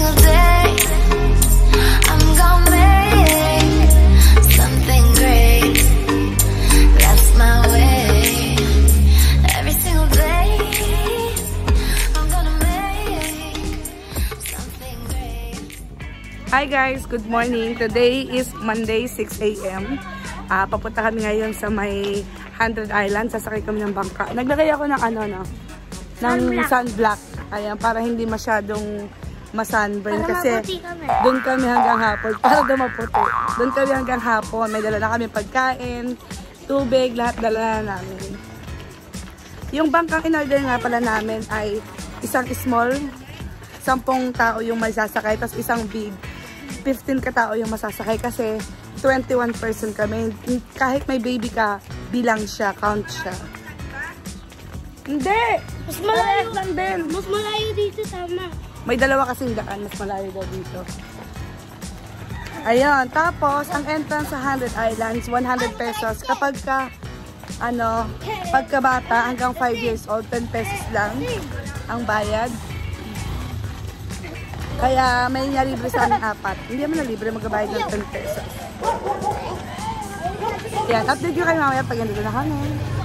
single day I'm gonna make something great. That's my way. Every single day I'm gonna make something great. Hi guys, good morning. Today is Monday, 6 AM. Papunta kami ngayon sa may 100 Island. Sasakay kami ng bangka. Naglagay ako ng ng sunblock. Ayan, para hindi masyadong masunburn. Kasi doon kami hanggang hapon. Para daw maputi. Doon kami hanggang hapon. May dala na kami pagkain, tubig, lahat dala na namin. Yung bangkang in-order nga pala namin ay isang small, 10 tao yung may sasakay. Tapos isang big, 15 katao yung masasakay. Kasi 21 person kami. Kahit may baby ka, bilang siya, count siya. Hindi! Mas malayo lang din. Mas malayo dito, tama. May dalawa kasing daan, mas malayo daw dito. Ayun, tapos ang entrance sa 100 Islands, 100 pesos. Kapag ka, pagka bata, hanggang 5 years old, 10 pesos lang ang bayad. Kaya may nalibre sa aming 4. Hindi naman nalibre, magbabayad ng 10 pesos. Yan, update nyo kayo mamaya pag nandito na kami.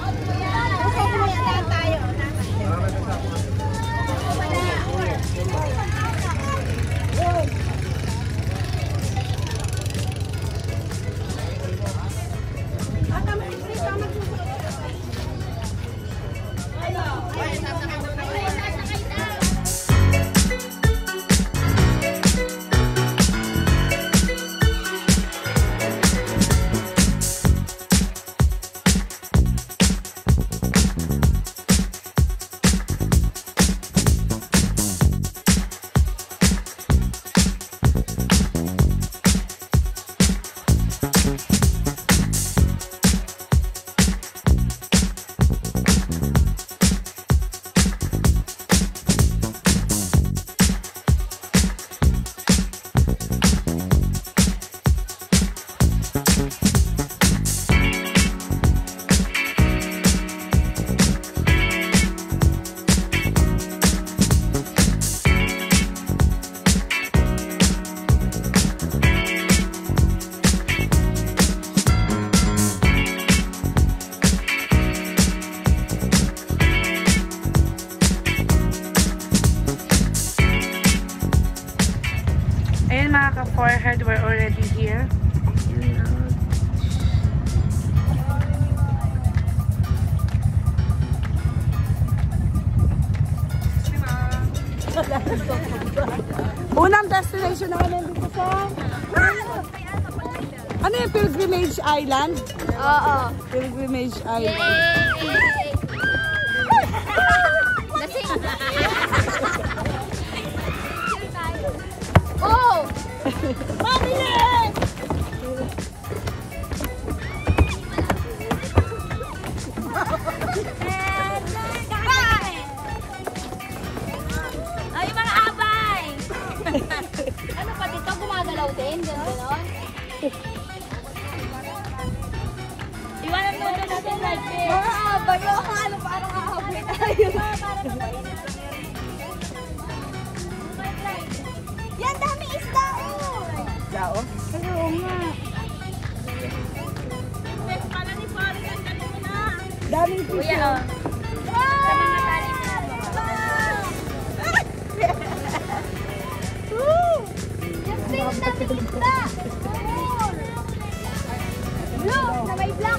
Mga ka-forehead, we're already here. Unang destination naman dito sa... Ano yung Pilgrimage Island? Oo. Pilgrimage Island. Lasing! Oh! Mabilis! Ay, mga abay! Ano pa dito? Gumagalaw din? Ganon? Iwanan mo doon natin like this. Mga abay! Ano parang aabay tayo? Yan, dami isda, oh! Isda, oh? Oo nga. Daming fish. Kuya, oh. Sa mga tali na. Just think, daming isda! Blue, na may black.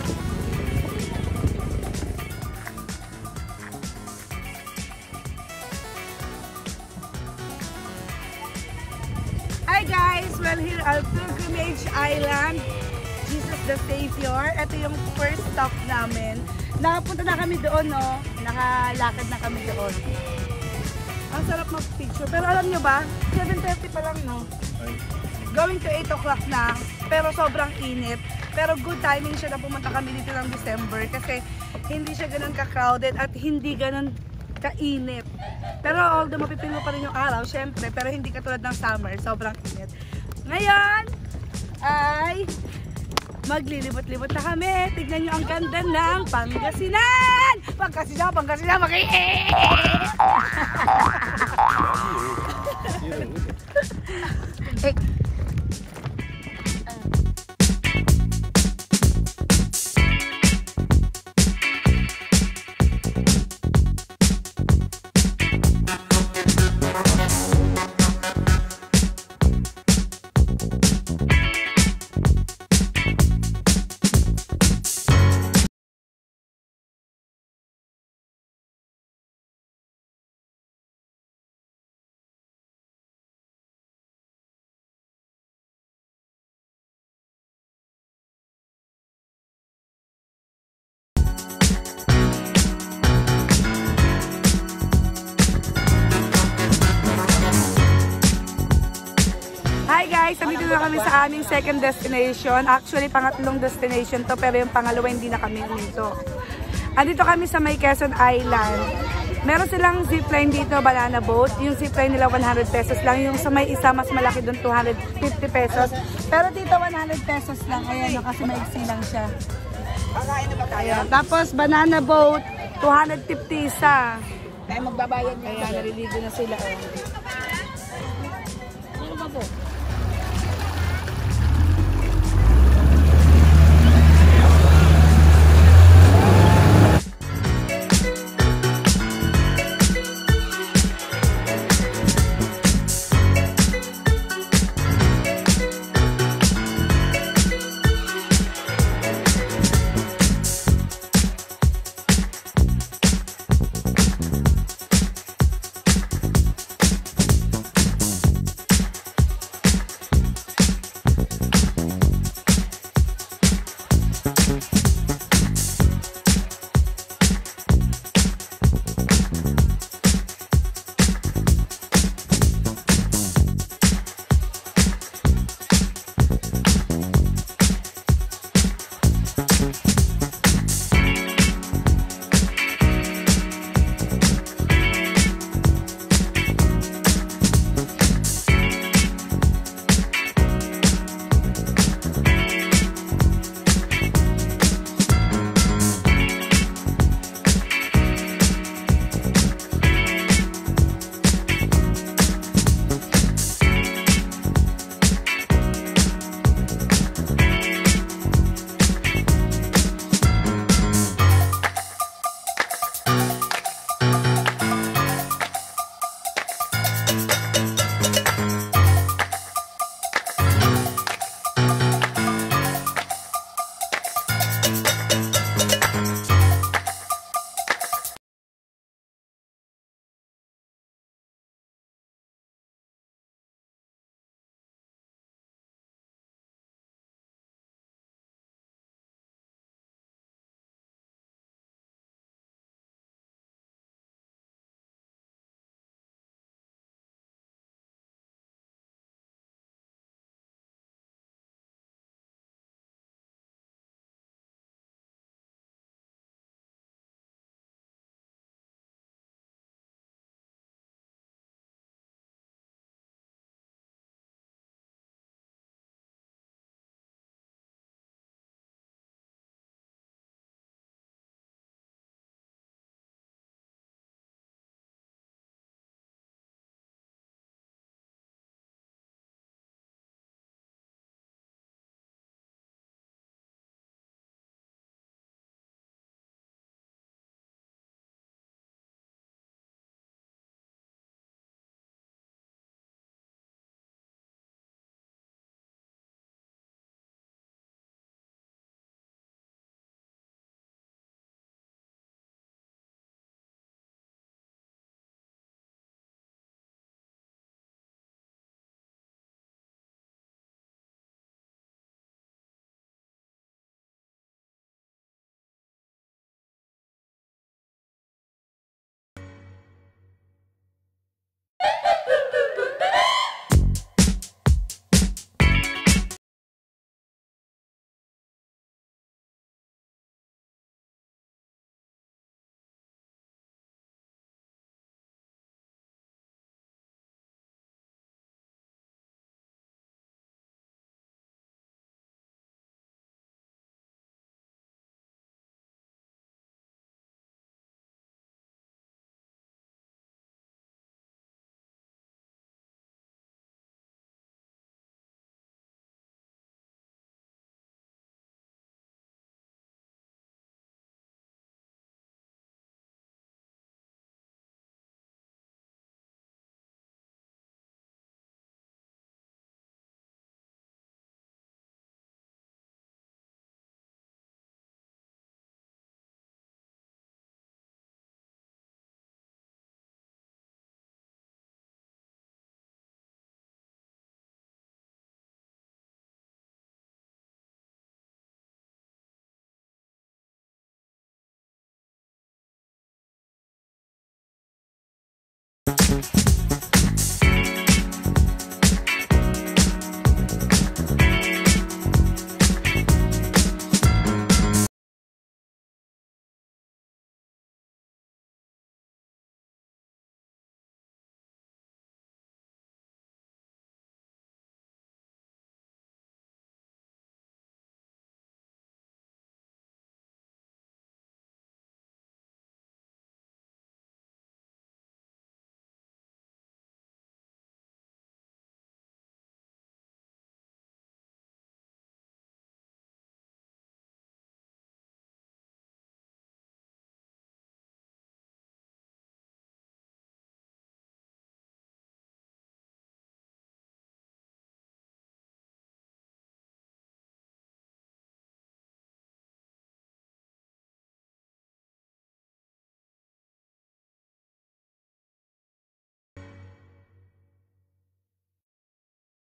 Hi guys! Well, here at Pilgrimage Island, Jesus the Savior. Ito yung first stop namin. Nakapunta na kami doon, no? Nakalakad na kami doon. Ang sarap mag-picture. Pero alam nyo ba, 7:30 pa lang, no? Going to 8 o'clock na, pero sobrang init. Pero good timing siya na pumunta kami dito ng December kasi hindi siya ganun ka-crowded at hindi ganun kainit. Pero although mapipil mo pa rin yung araw, syempre, pero hindi katulad ng summer, sobrang init. Ngayon ay maglilibot-libot na kami. Tignan nyo ang ganda ng Pangasinan! Pangasinan, Pangasinan, Hi guys! Nandito na kami sa aming second destination. Actually, pangatlong destination to, pero yung pangalawa hindi na kami dito. Andito kami sa may Quezon Island. Meron silang zipline dito, banana boat. Yung zipline nila 100 pesos lang. Yung sa may isa, mas malaki doon, 250 pesos. Pero dito 100 pesos lang. Ayan, kasi maiksi lang siya. Ayan. Tapos banana boat, 250 isa. Tayo magbabayad Ayan, naliligo na sila.